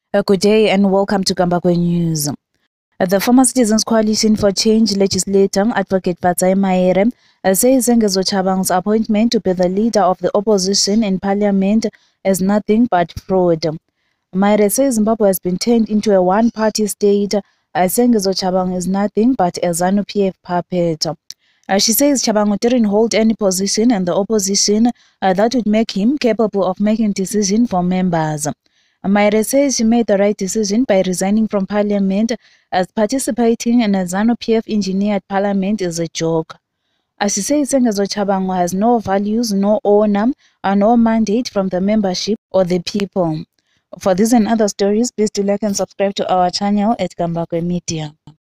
Good day and welcome to Kambakwe News. The former Citizens Coalition for Change legislator, Advocate Fatsai Maere, says Zengezo Chabang's appointment to be the leader of the opposition in parliament is nothing but fraud. Maere says Zimbabwe has been turned into a one-party state. Zengezo Chabang is nothing but a ZANU-PF puppet. She says Chabang didn't hold any position in the opposition that would make him capable of making decisions for members. Maere says she made the right decision by resigning from parliament, as participating in a ZANU-PF engineered parliament is a joke. As she says, Zengezo Chabang has no values, no honor, and no mandate from the membership or the people. For these and other stories, please do like and subscribe to our channel at Kambakwe Media.